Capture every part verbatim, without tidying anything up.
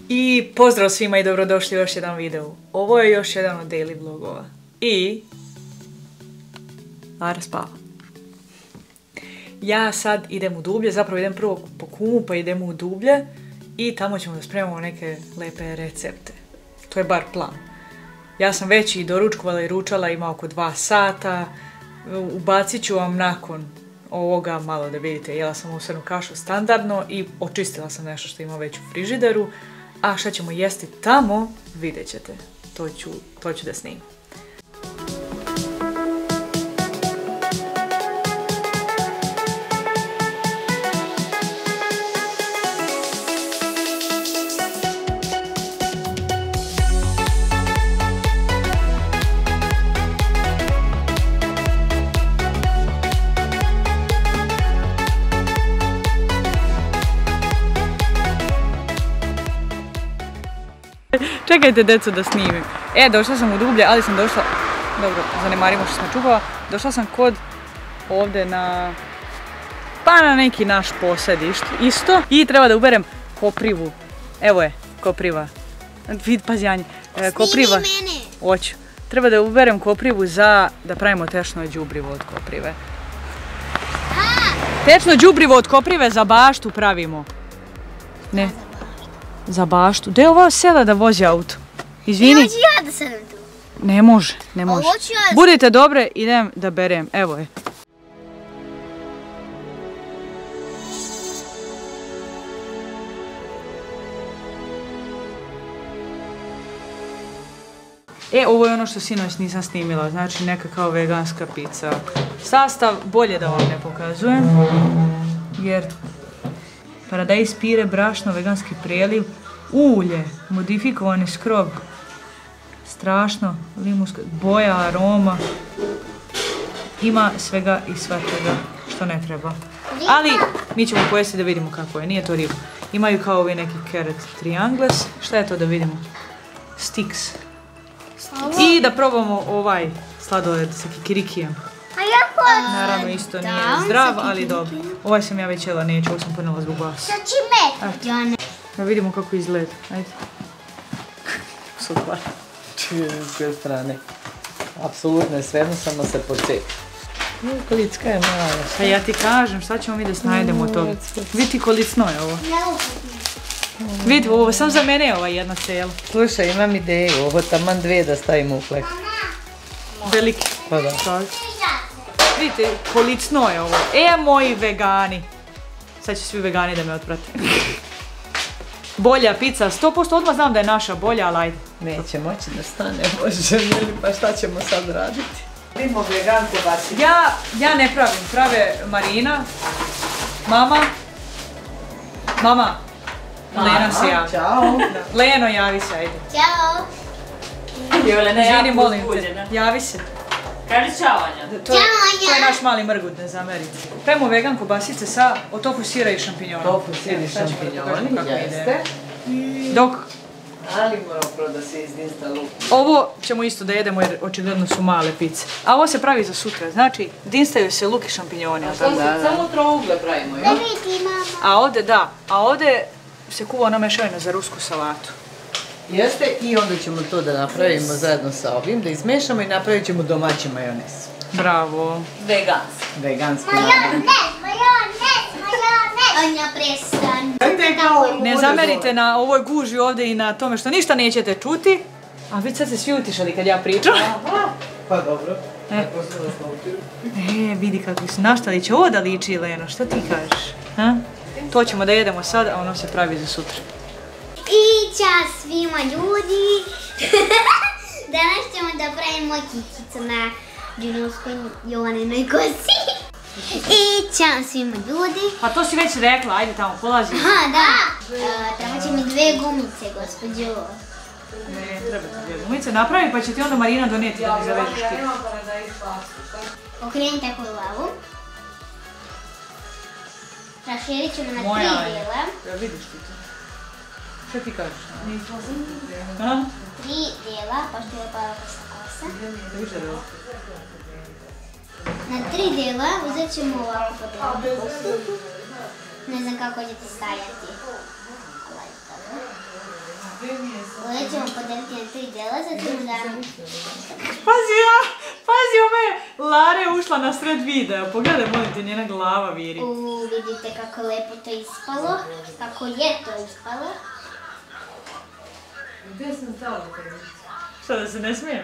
I pozdrav svima i dobrodošli u još jedan video. Ovo je još jedan od daily vlogova. I... Lara spava. Ja sad idem u dublje, zapravo idem prvo po kumu pa idem u dublje i tamo ćemo da spremamo neke lepe recepte. To je bar plan. Ja sam već i doručkovala i ručala, ima oko dva sata. Ubacit ću vam nakon ovoga malo da vidite. Jela sam ovsenu kašu standardno i očistila sam nešto što ima već u frižideru. A šta ćemo jesti tamo, vidjet ćete. To ću, to ću da snimim. Čekajte, deco, da snimim. E, došla sam u dublje, ali sam došla... Dobro, zanemarimo što sam čupala. Došla sam kod ovdje na... Pa na neki naš posedišt, isto. I treba da uberem koprivu. Evo je, kopriva. Vid, pazi, Anja. E, kopriva. Snimi mene. Hoću. Treba da uberem koprivu za da pravimo tečno đubrivo od koprive. Tečno đubrivo od koprive za baštu pravimo. Ne. Za baštu. Gdje je ova sela da vozi auto? Izvini. Ne hoću ja da sedem tu. Ne može, ne može. hoću ja da- Budite dobre, idem da berem. Evo je. E, ovo je ono što sinoć nisam snimila, znači neka kao veganska pizza. Sastav bolje da vam ne pokazujem, jer paradajz, pire, brašno, veganski prijeliv, ulje, modifikovani skrob, strašno, limunska boja, aroma, ima svega i svačega što ne treba. Ali mi ćemo pojesti da vidimo kako je, nije to riba. Imaju kao ovi neki carrot triangles, šta je to da vidimo? Sticks. I da probamo ovaj sladoled sa kikirikijem. A ja hoću. Naravno isto nije Da, zdrav, sa ali dobro. Ovaj sam ja već jela, neću, ovo sam ponela zbog vas. Sa čime? Eto. Ja ne. Da vidimo kako izgleda, ajde. Super. Čujem s koje strane. Apsolutno je svejedno, samo se pocepi. Kolicka je mala. Pa ja ti kažem, šta ćemo mi da snajdemo od toga? Vidi kolicno je ovo. Ne uputno. Vidi, ovo sam za mene je ova jedna cela. Slušaj, imam ideju, ovo taman dve da stavimo u flek. Veliki. Pa da. Vidite, kolicno je ovo. E, moji vegani. Sad će svi vegani da me otprate. Bolja pizza, sto posto odmah znam da je naša bolja, ali ajde. Neće moći da stane, Bože mili, pa šta ćemo sad raditi? Vidimo veganku basi. Ja, ja ne pravim, prave Marina, mama, mama, Lena se javi. Ćao. Leno, javi se, ajde. Ćao. Izvini, molim te, javi se. Kaži čao, Anja. To je, Ćao, to je Anja. naš mali mrgut, ne zamerite. Pravimo vegan kobasice sa od tofu sira i šampinjona. Tofu, sir i Evo, sad ću vam šampinjoni, pokažem kako ide. jeste. Dok Ali moramo prvo da se izdinsta luk. ovo ćemo isto da jedemo jer očigledno su male pice. A ovo se pravi za sutra, znači dinstaju se luk i šampinjoni. jel tako? Samo trougle pravimo, Da jel? vidi, mama. A ovdje da, a ovdje se kuva ona mešavina za rusku salatu. Jeste, i onda ćemo to da napravimo zajedno sa ovim, da izmešamo i napravit ćemo domaći majonez. Bravo. Veganski. Veganski Majonez, napravim. majonez, majonez. Anja, prestan. Ne zamerite na ovoj guži ovdje i na tome što ništa nećete čuti. A vi sad se svi utišali kad ja pričam. Pa dobro. E. Tako se vas naučili. E, vidi kakvi su naštali. Će ovo da liči, Leno, što ti kažeš? Ha? To ćemo da jedemo sad, a ono se pravi za sutra. I čas svima ljudi. Danas ćemo da pravimo kikicu na džinovskoj Jovaninoj kosi. I čas svima ljudi. Pa to si već rekla, ajde tamo, polazi. Aha, da. E, treba će mi dve gumice, gospođo. Ne, treba ti dvije gumice napravi, pa će ti onda Marina donijeti da mi zavežeš ti. Okreni tako glavu. Raširit ćemo na Moja, tri Anja. dijela. Ja vidiš ti to. Šta ti kažeš? A? Tri dijela, pošto je pa kosa. Na tri dijela uzet ćemo ovako podeliti kosu. Ne znam kako ćete stajati. Ovdje ćemo podeliti na tri dela, sad ćemo da... Pazi ja, pazi ome, Lara je ušla na sred videa, pogledaj molim te, njena glava viri. U, vidite kako lepo to ispalo, kako je to ispalo. Gdje sam stala? Šta da se ne smijem?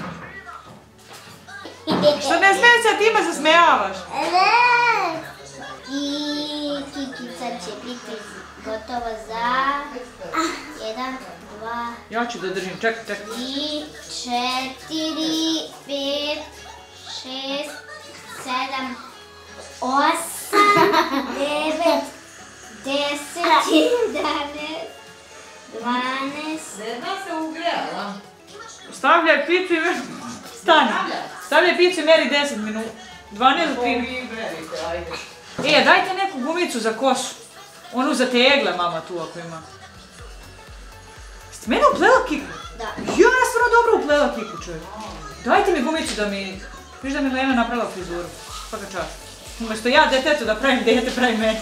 Što ne smijem se, ti me zasmejavaš? Ne! I Kikica će biti gotova za... Jedan, dva... Ja ću da držim, čekaj, čekaj. Tri, četiri, pet, šest, sedam, osam, devet, deset, jedanaest, dvanaest... Jedna se ugrijala. Stavljaj picu i meri... Stani. Stavljaj picu i meri deset minuta. dvanaest do tri. E, dajte neku gumicu za kosu. Onu za tegle, mama, tu ako ima. Ste mene uplela kiku? Da. Ja, ja stvarno dobro uplela kiku, čovjek. Dajte mi gumicu da mi... Viš da mi Lena napravila frizuru. Svaka čast. Umjesto ja detetu da pravim dete, pravim meni.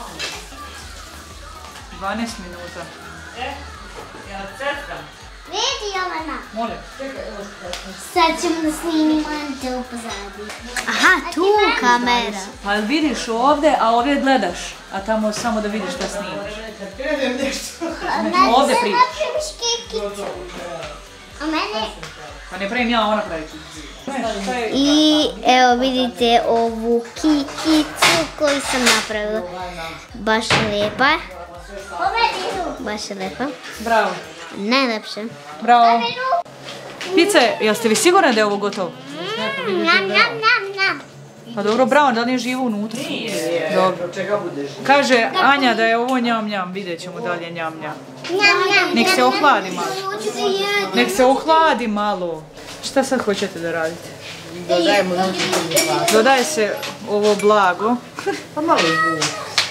dvanaest minuta. E, ja cestam. Vidi, Jovana. Molim. Sad ćemo da snimimo to pozadi. Aha, tu kamera. Pa vidiš ovdje, a ovdje gledaš. A tamo samo da vidiš šta snimaš. Ovdje pričaš. napraviš kikicu. A mene... Pa ne pravim ja, ona pravi. I evo vidite ovu kikicu koju sam napravila. Baš lijepa. Baš je lijepa. Bravo. Najlepše. Bravo. Pice, jel ste vi sigurni da je ovo gotovo? Nam, nam, nam, nam. Pa dobro, bravo, da li je živo unutra? Dobro. Čega budeš? Kaže Anja da je ovo njam njam, vidjet ćemo dalje njam njam. Njam, njam. Nek se ohladi malo. Hoću da jedem. Nek se ohladi malo. Šta sad hoćete da radite? Dodajemo nutritivni kvas. Dodaje se ovo blago. Pa malo zvuči.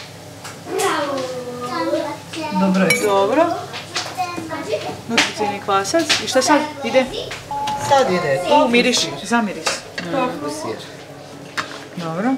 Dobro je. Dobro. Nutritivni kvasac. I šta sad ide? Sad ide. U, miriši, zamiris. Sir. Dobro.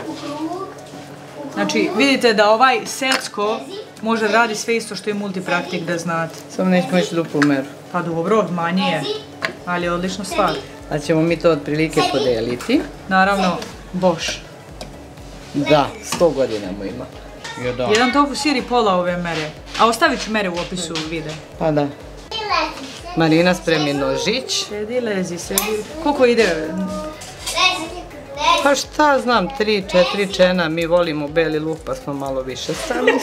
Znači, vidite da ovaj secko može da radi sve isto što je multipraktik, da znate. Samo nećemo ići duplu meru. Pa dobro, manje je, ali je odlična stvar. A ćemo mi to otprilike podeliti. Naravno, Bosch. Da, sto godina mu ima. Jedan tofu sir i pola ove mere. A ostavit ću mere u opisu videa. Pa da. Marina spremi nožić. Sedi, lezi, sedi. Koliko ide? Pa šta znam, tri, četiri čena, mi volimo beli luk pa smo malo više stavili.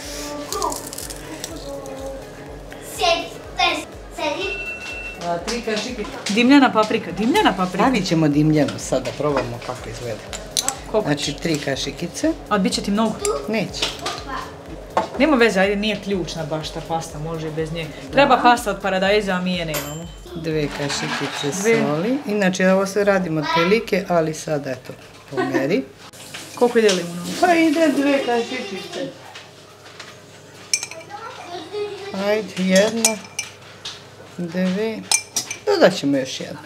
Tri kašike. Dimljena paprika, dimljena paprika. Pravit ćemo dimljeno sad da probamo kako izgleda. Koliko? Znači tri kašikice. A bit će ti mnogo? Neće. Nema veze, ajde, nije ključna baš ta pasta, može i bez nje. Treba pasta od paradajza, a mi je nemamo. Dve kašikice Dve. soli. Inače ovo sve radimo otprilike, ali sad eto, po meri. Koliko ide limuna? Pa ide dve kašikice. Ajde, jedna, dve. Dodat ćemo još jednu.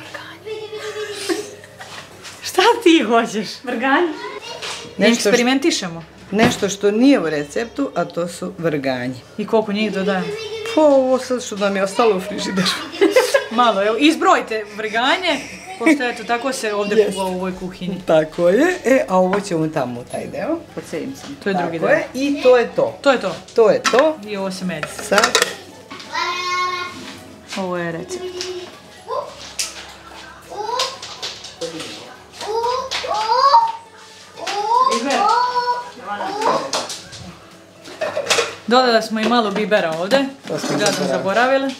Šta ti hoćeš? Vrganj? Ne Nešto, š- eksperimentišemo. nešto što nije u receptu, a to su vrganji. I koliko njih dodajem? Pa ovo sad što nam je ostalo u frižideru. Malo, evo, izbrojite vrganje, pošto eto, tako se ovdje kuva u ovoj kuhinji. Tako je. E, a ovo ćemo tamo u taj deo. Pod sedmicom. To je drugi Tako deo. je. I to je to. To je to. To je to. I ovo se medi. Sad Ovo je recept. Dodali smo i malo bibera ovdje. To smo Da smo zaboravili.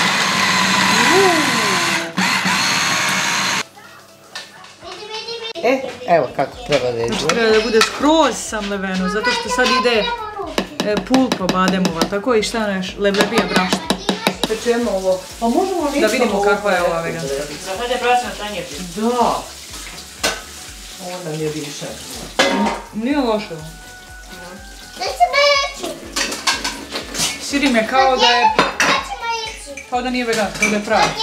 E, evo kako treba da izgleda. Treba da bude skroz samleveno, zato što sad ide e, pulpa bademova, tako i šta neš, leblebija brašna. Pečemo ovo. Pa možemo Da vidimo kakva je ova veganska pizza. Sad je brašna tanjir. Da. Ovo nam je više. Nije loše. Siri me kao da je, kao da nije veganska, kao da je pravi.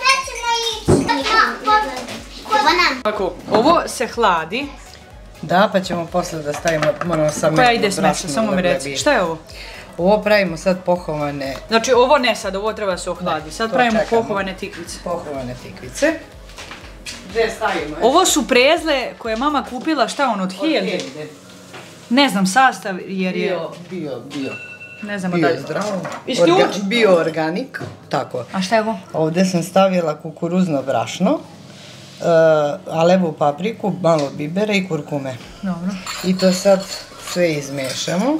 Tako, ovo se hladi. Da, pa ćemo posle da stavimo, moramo samo Koja ide smeća, samo mi reci. Šta je ovo? Ovo pravimo sad pohovane... Znači ovo ne sad, ovo treba se ohladi. Sad to pravimo čekamo. pohovane tikvice. Pohovane tikvice. Gdje stavimo? Ovo su prezle koje je mama kupila, šta on, od hiljade? Ne znam sastav jer je... Bio, bio, bio. Ne znamo Bio dalje. zdravo. Isključ. Orga- bio organik. Tako. A šta je ovo? Ovdje sam stavila kukuruzno brašno, uh, alevu papriku, malo bibera i kurkume. Dobro. I to sad sve izmešamo.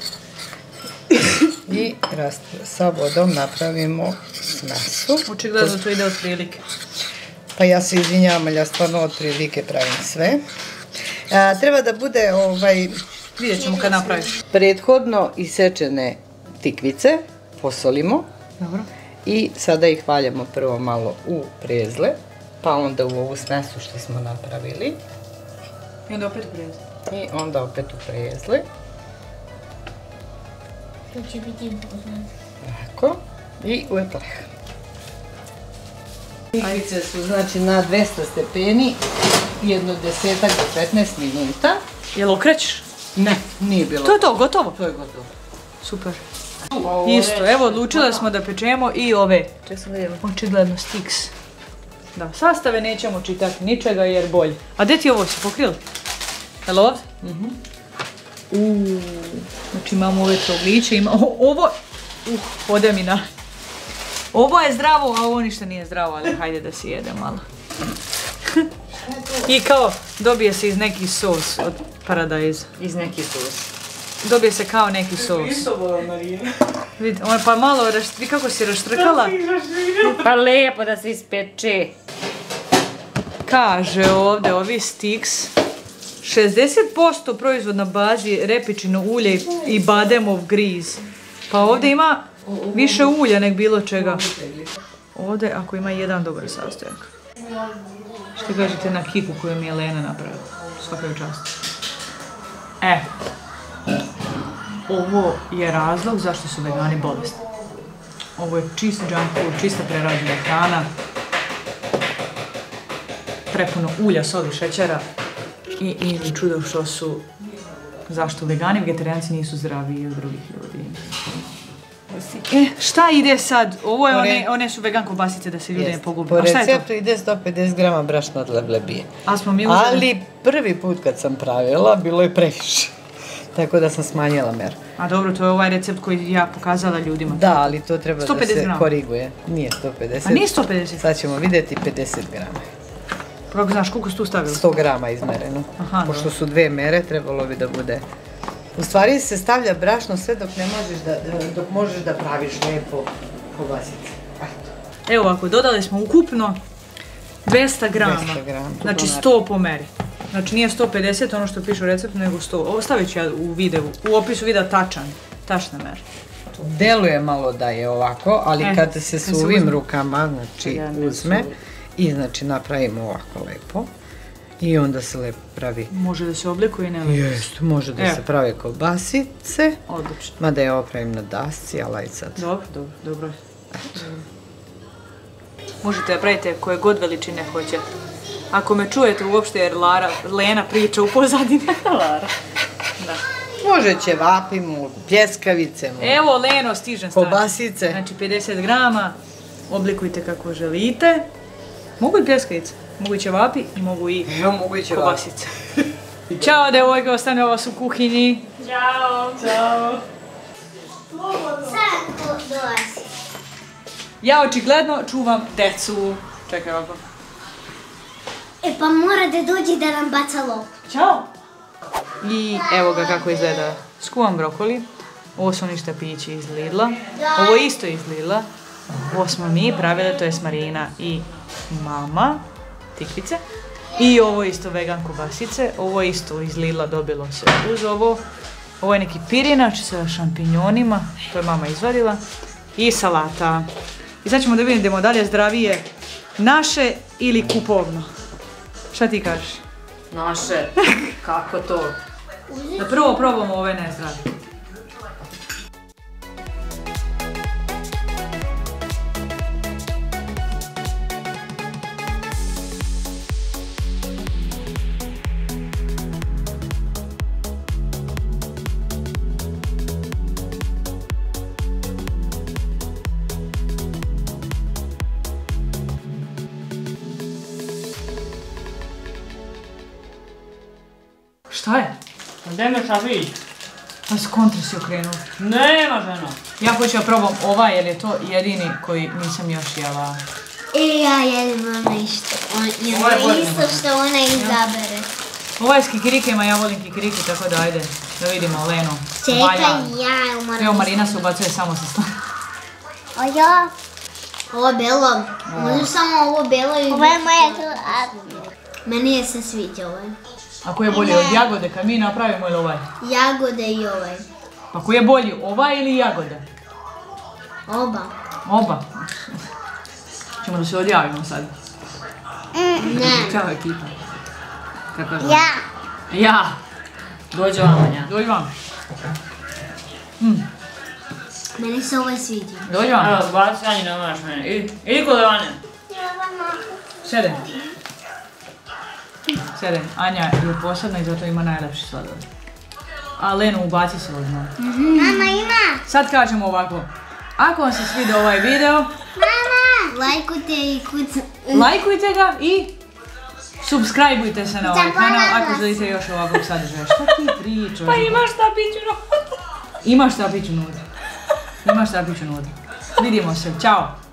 I rast, sa vodom napravimo smesu. Očigledno to ide od prilike. Pa ja se izvinjavam, ali ja stvarno od prilike pravim sve. A, treba da bude ovaj, Vidjet ćemo kad napraviš. prethodno isečene tikvice, posolimo. Dobro. I sada ih valjamo prvo malo u prezle, pa onda u ovu smesu što smo napravili. I onda opet prezle. I onda opet u prezle. To će biti poznat. Tako. I u epleh. Tikvice su znači na dvesta stepeni, jedno desetak do petnaest minuta. Jel okrećeš? Ne, nije bilo. To je to, gotovo. To je gotovo. Super. Isto, evo odlučila smo da pečemo i ove. Očigledno Stix. Da, sastave nećemo čitati ničega jer bolje. A gdje ti ovo si pokrili? Jel ovdje? Mhm. Uuu, znači imamo ove trogliće, ima ovo, uh, ode mi na. Ovo je zdravo, a ovo ništa nije zdravo, ali hajde da si jede malo. I kao, dobije se iz neki sos od paradajza. Iz neki sos. Dobije se kao neki sos. Vidi, on pa malo, raš- vi kako si raštrkala? Pa lijepo da se ispeče. Kaže ovdje, ovi Stix, šezdeset posto proizvod na bazi repičino ulje i bademov griz. Pa ovdje ima više ulja nek bilo čega. Ovdje ako ima jedan dobar sastojak. Što kažete na kiku koju mi je Lena napravila? Svaka je čast. E, ovo je razlog zašto su vegani bolesni. Ovo je čist junk food, čista prerađena hrana. Prepuno ulja, soli, šećera. I, i čudo što su, zašto vegani, vegetarijanci nisu zdraviji od drugih ljudi. E, šta ide sad? Ovo je one, one su vegan kobasice da se ljudi ne pogubi. Po A šta je to? receptu ide sto pedeset grama brašna od leblebije. Ali smo mi uzeli... Ali prvi put kad sam pravila, bilo je previše. Tako da sam smanjila mer. A dobro, to je ovaj recept koji ja pokazala ljudima. Da, ali to treba sto pedeset da se grama. koriguje. Nije sto pedeset. A nije sto pedeset? Sad ćemo vidjeti pedeset grama. Kako znaš, koliko su tu stavili? sto grama izmereno. Aha, Pošto dobro. su dve mere, trebalo bi da bude. U stvari se stavlja brašno sve dok ne možeš da, dok možeš da praviš lepo kobasice. Eto. Evo ovako, dodali smo ukupno dvesta grama. dvesta grama. Znači sto po meri. Znači nije sto pedeset ono što piše u receptu, nego sto. Ovo stavit ću ja u videu, u opisu videa tačan, tačna mera. Deluje malo da je ovako, ali E, kad se kad s se ovim uzme. rukama, znači Ja ne uzme su- i znači napravimo ovako lepo i onda se lepo pravi. Može da se oblikuje i ne oblikuje. Jest, može da Evo. se prave kobasice, Odlično. mada ja ovo pravim na dasci, ali aj sad. Dobro, dobro, dobro. Možete da pravite koje god veličine hoćete. Ako me čujete uopšte jer Lara, Lena priča u pozadini. Lara. Da. Može ćevapi, mogu pljeskavice, mogu Evo Leno, stižem staviti. kobasice. Znači pedeset grama, oblikujte kako želite. Mogu i pljeskavice, mogu i ćevapi i mogu i Evo mogu i ćevapi. kobasice. Ćao devojke, ostane vas u kuhinji. Ćao. Ćao. Sad ko dolazi. Ja očigledno čuvam decu. Čekaj ovako. E pa mora da dođe da nam baca loptu. Ćao. I evo ga kako izgleda. Skuvan brokoli. Ovo su oni štapići iz Lidla. Ovo je isto iz Lidla. Ovo smo mi pravili, to je Marina i mama. Tikvice. I ovo je isto vegan kobasice. Ovo je isto iz Lidla dobilo se uz ovo. Ovo je neki pirinač sa šampinjonima. To je mama izvarila. I salata. I sad ćemo da vidimo dalje zdravije. Naše ili kupovno. Šta ti kažeš? Naše. Kako to? Da prvo probamo ove nezdrave. Šta je? Gdje me šapić? Pa s kontra si okrenuo. Nema ženo. Ja hoću da probam ovaj jer je to jedini koji nisam još jela. I ja jedem ono isto. Ovo je Ono bolje isto nego što ona izabere. Ovaj je s kikirikima, ja volim kikiriki, tako da ajde. Da vidimo Lenu. Čekaj, Valja. ja umoram. Evo Marina se ubacuje samo sa stan. A ja? Ovo belo. Može samo ovo belo i... Ovo je moja... Meni je se sviđa ovaj. A koji je bolji od jagode kad mi napravimo ili ovaj? Jagode i ovaj. Pa koji je bolji, ovaj ili jagode? Oba. Oba. Ćemo da se odjavimo sad. Ne. Ćao ekipa. Kako je? Ja. Ja. Dođe vam, Anja. Dođi vam. Meni se ovaj sviđa. Dođi vam. Evo, baci Anji, ne moraš mene. Idi, idi kod Ane. Sede. Sede. Anja je posebna i zato ima najlepši sladoled. A Lenu ubaci se odmah. Mama ima. Sad kažemo ovako. Ako vam se svidio ovaj video, Mama. Lajkujte i kucu. lajkujte ga i subscribeujte se na ovaj Zaboravila kanal ako sam. želite još ovakvog sadržaja. Šta ti pričaš? Pa imaš šta piću no. Imaš šta piću nutra. Imaš šta piću nutra. Vidimo se. Ćao.